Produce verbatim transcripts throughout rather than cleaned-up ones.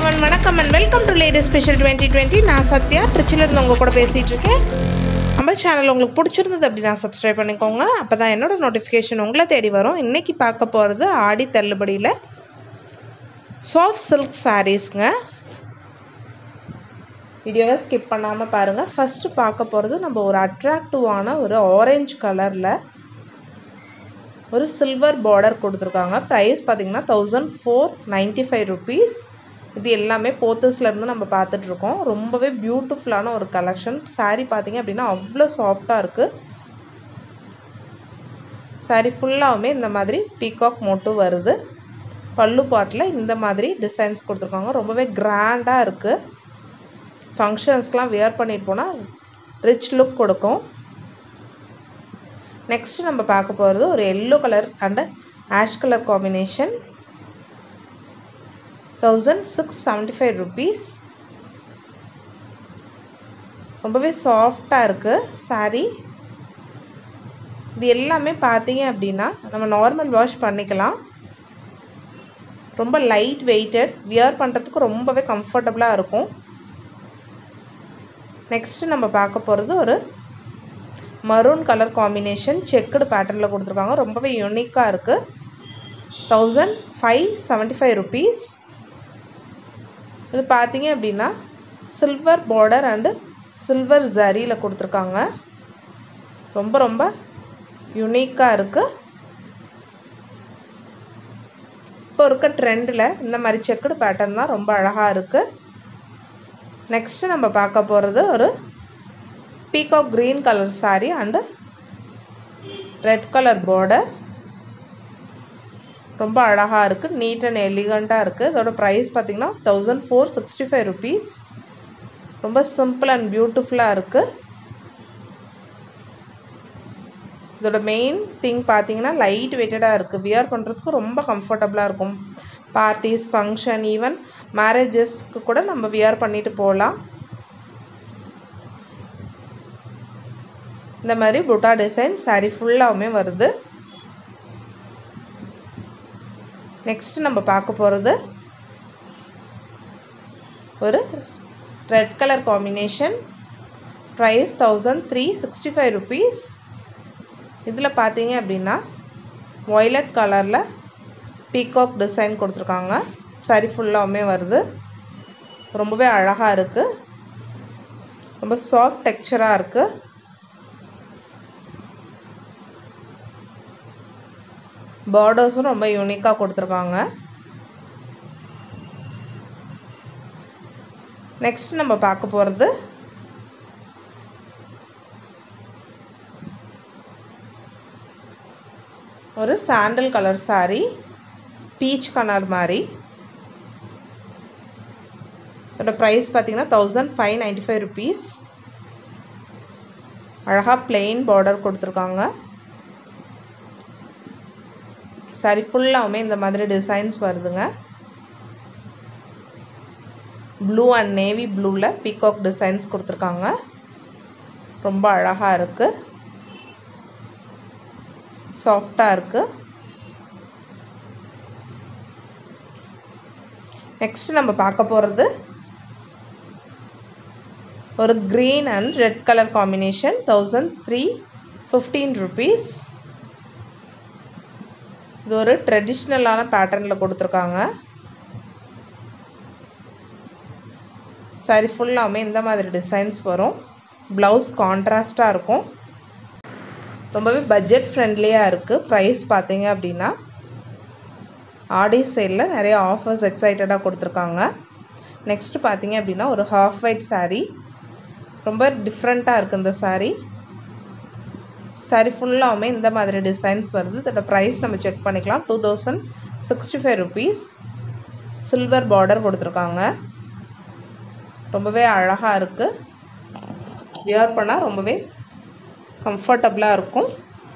everyone, வணக்கம் and welcome to Ladies Special twenty twenty. நான் சத்யா ட்ரிச்சில இருந்து உங்க கூட பேசிட்டு இருக்கேன். நம்ம சேனல் உங்களுக்கு பிடிச்சிருந்தது அப்படினா சப்ஸ்கிரைப் பண்ணிக்கோங்க. அப்பதான் என்னோட நோட்டிஃபிகேஷன் உங்களை தேடி வரும். இன்னைக்கு பார்க்க போறது ஆடி தள்ளுபடியில soft silk sareesங்க. வீடியோவை ஸ்கிப் பண்ணாம பாருங்க. ஃபர்ஸ்ட் பார்க்க போறது நம்ம ஒரு அட்ராக்டிவான ஒரு ஆரஞ்சு கலர்ல ஒரு silver border கொடுத்திருக்காங்க. பிரைஸ் பாத்தீங்கன்னா one thousand four hundred ninety-five rupees. இது எல்லாமே போத்தஸ்ல இருந்து நம்ம பார்த்துட்டு இருக்கோம். ரொம்பவே பியூட்டிஃபுல்லான ஒரு கலெக்ஷன். saree பாத்தீங்க அப்படினா அவ்வளவு சாஃப்ட்டா இருக்கு. saree ஃபுல்லாவுமே இந்த மாதிரி பீகாக் மோட்டிவ் வருது. பல்லு பார்ட்ல இந்த மாதிரி டிசைன்ஸ் கொடுத்திருக்காங்க. ரொம்பவே கிராண்டா இருக்கு. ஃபங்க்ஷன்ஸ்க்குலாம் வியர் பண்ணிட்டு போனா ரிச் லுக் கொடுக்கும். நெக்ஸ்ட் நம்ம பார்க்க போறது ஒரு yellow colour and ash colour combination. one thousand six hundred seventy-five rupees. ரொம்பவே சாஃப்ட்டா இருக்கு saree. இது எல்லாமே பாத்தீங்க அப்படினா நம்ம நார்மல் வாஷ் பண்ணிக்கலாம். ரொம்ப லைட் வெயிட்டட், வியர் பண்றதுக்கு ரொம்பவே கம்ஃபர்ட்டபிளா இருக்கும். நெக்ஸ்ட் நம்ம பார்க்க போறது ஒரு maroon கலர் காம்பினேஷன் செக்குடு பேட்டர்ன்ல கொடுத்திருக்காங்க. ரொம்பவே யூனிக்கா இருக்கு. one thousand five hundred seventy-five rupees. இது பாத்தீங்க அப்படினா silver border and silver zariல கொடுத்திருக்காங்க. ரொம்ப ரொம்ப யூனிக்கா இருக்கு. இப்போ இருக்க ட்ரெண்ட்ல இந்த மாதிரி செக்குடு பேட்டர்ன் தான் ரொம்ப அழகா இருக்கு. நெக்ஸ்ட் நம்ம பார்க்க போறது ஒரு peacock green color saree and red color border. ரொம்ப அழகா இருக்கு. நீட் அண்ட் எலிகண்டா இருக்கு. இதோட பிரைஸ் பாத்தீங்கன்னா one thousand four hundred sixty-five rupees. ரொம்ப சிம்பிள் அண்ட் பியூட்டிஃபுல்லா இருக்கு. இதோட மெயின் திங் பாத்தீங்கன்னா லைட் வெயிட்டடா இருக்கு. வியர் பண்றதுக்கு ரொம்ப கம்ஃபர்ட்டபிளா இருக்கும். பார்ட்டிஸ், ஃபங்க்ஷன், ஈவன் மேரேஜஸ்க்கு கூட நம்ம வியர் பண்ணிட்டு போகலாம். இந்த மாதிரி புட்டா டிசைன் saree ஃபுல்லாவுமே வருது. நெக்ஸ்ட் நம்ம பார்க்க போறது ஒரு red colour combination. Price one thousand three hundred sixty-five rupees. இதுல பாத்தீங்க அப்படினா violet கலர்ல பீகாக் டிசைன் கொடுத்திருக்காங்க. saree ஃபுல்லாவுமே வருது. ரொம்பவே அழகா இருக்கு. ரொம்ப சாஃப்ட் டெக்ஸ்சரா இருக்கு. பார்டர்ஸும் ரொம்ப யூனிக்கா கொடுத்திருக்காங்க. நெக்ஸ்ட் நம்ம பார்க்க போறது ஒரு sandal colour saree, peach colour மாதிரி. இதோட பிரைஸ் பாத்தீங்கன்னா one thousand five hundred ninety-five rupees. அழகா plain border கொடுத்திருக்காங்க. saree ஃபுல்லாவுமே இந்த மாதிரி டிசைன்ஸ் வருதுங்க. ப்ளூ அண்ட் நேவி ப்ளூல பீகாக் டிசைன்ஸ் கொடுத்திருக்காங்க. ரொம்ப அழகா இருக்கு. சாஃப்ட்டா இருக்கு. நெக்ஸ்ட் நம்ம பார்க்க போறது ஒரு green and red color combination. one thousand three hundred fifteen rupees. இது ஒரு ட்ரெடிஷனலான பேட்டர்ன்ல கொடுத்திருக்காங்க. saree ஃபுல்லாமே இந்த மாதிரி டிசைன்ஸ் வரும். ப்ளவுஸ் கான்ட்ராஸ்டா இருக்கும். ரொம்பவே பட்ஜெட் ஃப்ரெண்ட்லியா இருக்கு. பிரைஸ் பாத்தீங்க அப்படினா ஆடி சேல்ல நிறைய ஆஃபர்ஸ் எக்ஸைட்டடா கொடுத்திருக்காங்க. நெக்ஸ்ட் பாத்தீங்க அப்படினா ஒரு ஹாஃப் ஒயிட் saree. ரொம்ப டிஃபரண்டா இருக்கு இந்த saree. saree ஃபுல்லாவுமே இந்த மாதிரி டிசைன்ஸ் வருது. இதோட பிரைஸ் நம்ம செக் பண்ணிக்கலாம். two thousand sixty-five rupees. Silver border கொடுத்திருக்காங்க. ரொம்பவே அழகா இருக்கு. வியர் பண்ணா ரொம்பவே கம்ஃபர்ட்டபிளா இருக்கும்.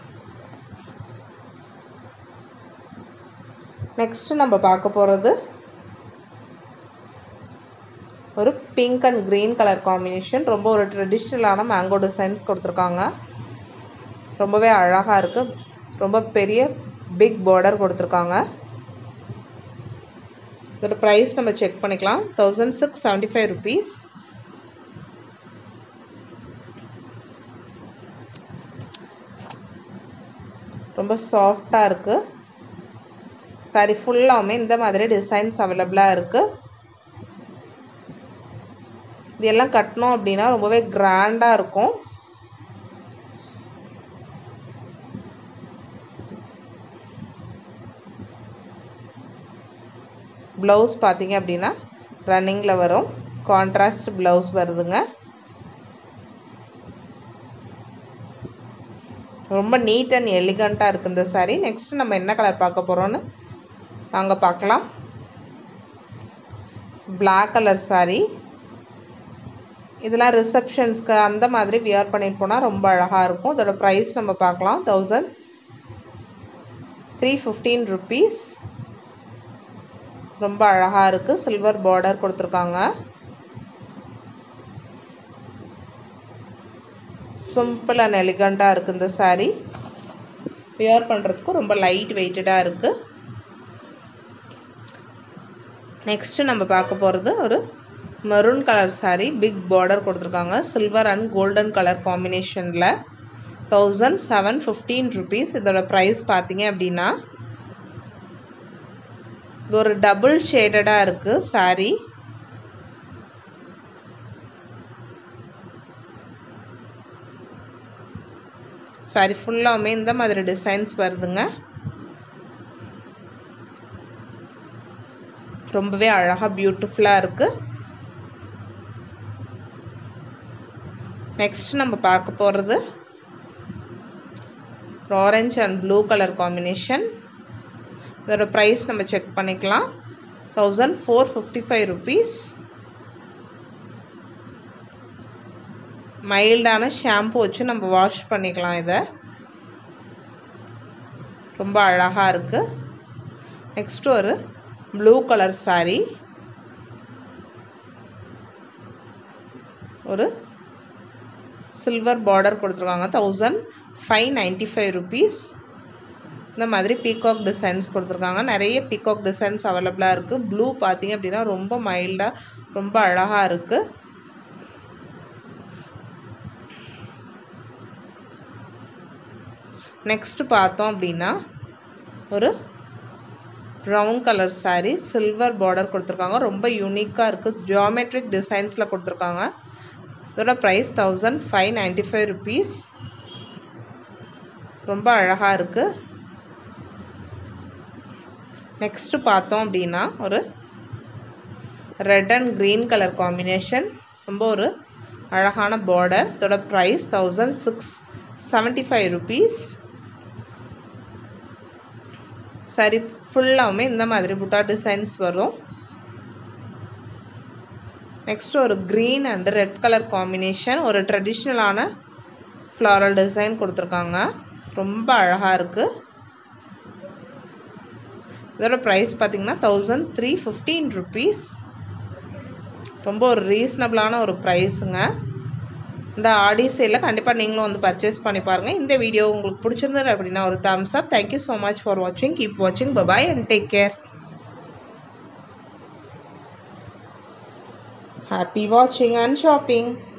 நெக்ஸ்ட் நம்ம பார்க்க போறது ஒரு pink and green colour combination. ரொம்ப ஒரு ட்ரெடிஷனலான மேங்கோ டிசைன்ஸ் கொடுத்திருக்காங்க. ரொம்பவே அழகா இருக்கு. ரொம்ப பெரிய பிக் பார்டர் கொடுத்திருக்காங்க. இதோட ப்ரைஸ் நம்ம செக் பண்ணிக்கலாம். Thousand six seventy five rupees. ரொம்ப சாஃப்டாக இருக்குது. சாரி ஃபுல்லாகவுமே இந்த மாதிரி டிசைன்ஸ் அவைலபிளாக இருக்குது. இதெல்லாம் கட்டணும் அப்படின்னா ரொம்பவே கிராண்டாக இருக்கும். ப்ளவுஸ் பார்த்தீங்க அப்படின்னா ரன்னிங்கில் வரும். கான்ட்ராஸ்ட் ப்ளவுஸ் வருதுங்க. ரொம்ப நீட் அண்ட் எலிகண்ட்டாக இருக்குது இந்த சாரீ. நெக்ஸ்ட் நம்ம என்ன கலர் பார்க்க போகிறோன்னு வாங்க பார்க்கலாம். Black colour sari. இதெல்லாம் ரிசப்ஷன்ஸ்க்கு அந்த மாதிரி வியர் பண்ணிட்டு போனால் ரொம்ப அழகாக இருக்கும். இதோட ப்ரைஸ் நம்ம பார்க்கலாம். Thousand three fifteen rupees. ரொம்ப அழகாக இருக்குது. சில்வர் பார்டர் கொடுத்துருக்காங்க. சிம்பிள் அண்ட் எலிகண்ட்டாக இருக்குது இந்த சாரீ. வியர் பண்ணுறதுக்கும் ரொம்ப லைட் வெயிட்டடாக இருக்குது. நெக்ஸ்ட்டு நம்ம பார்க்க போகிறது ஒரு maroon colour sari. Big border கொடுத்துருக்காங்க. சில்வர் அண்ட் கோல்டன் கலர் காம்பினேஷனில் தௌசண்ட் செவன் ஃபிஃப்டீன் ருபீஸ். இதோட ப்ரைஸ் பார்த்தீங்க அப்படின்னா இது ஒரு டபுள் ஷேடடாக இருக்குது சாரீ. சாரி ஃபுல்லாகவுமே இந்த மாதிரி டிசைன்ஸ் வருதுங்க. ரொம்பவே அழகாக பியூட்டிஃபுல்லாக இருக்குது. நெக்ஸ்ட் நம்ம பார்க்க போகிறது orange and blue colour combination. இதோட ப்ரைஸ் நம்ம செக் பண்ணிக்கலாம். Thousand four fifty five rupees. மைல்டான ஷாம்பு வச்சு நம்ம வாஷ் பண்ணிக்கலாம். இதை ரொம்ப அழகாக இருக்குது. நெக்ஸ்ட் ஒரு ப்ளூ கலர் சாரீ. ஒரு சில்வர் பார்டர் கொடுத்துருக்காங்க. Thousand five ninety five rupees. இந்த மாதிரி பீகாக் டிசைன்ஸ் கொடுத்துருக்காங்க. நிறைய பீகாக் டிசைன்ஸ் அவைலபிளாக இருக்குது. ப்ளூ பார்த்தீங்க அப்படின்னா ரொம்ப மைல்டாக ரொம்ப அழகாக இருக்குது. நெக்ஸ்ட்டு பார்த்தோம் அப்படின்னா ஒரு brown colour sari. Silver border கொடுத்துருக்காங்க. ரொம்ப யூனிக்காக இருக்குது. ஜியோமெட்ரிக் டிசைன்ஸில் கொடுத்துருக்காங்க. இதோட price thousand five ninety five rupees. ரொம்ப அழகாக இருக்குது. நெக்ஸ்ட்டு பார்த்தோம் அப்படின்னா ஒரு red and green colour combination. ரொம்ப ஒரு அழகான பார்டர். இதோட price thousand six seventy five rupees. சரி ஃபுல்லாகவுமே இந்த மாதிரி புட்டா டிசைன்ஸ் வரும். நெக்ஸ்ட் ஒரு green and red colour combination. ஒரு ட்ரெடிஷ்னலான ஃப்ளாரல் டிசைன் கொடுத்துருக்காங்க. ரொம்ப அழகாக இருக்குது. இதோட ப்ரைஸ் பார்த்திங்கன்னா தௌசண்ட் த்ரீ ஃபிஃப்டீன் ருபீஸ். ரொம்ப ஒரு ரீசனபிளான ஒரு ப்ரைஸுங்க. இந்த ஆடி சேலில் கண்டிப்பாக நீங்களும் வந்து பர்ச்சேஸ் பண்ணி பாருங்கள். இந்த வீடியோ உங்களுக்கு பிடிச்சிருந்தது அப்படின்னா ஒரு thumbs up. Thank you so much for வாட்சிங். கீப் வாட்சிங். Bye bye and take care. Happy வாட்சிங் அண்ட் ஷாப்பிங்.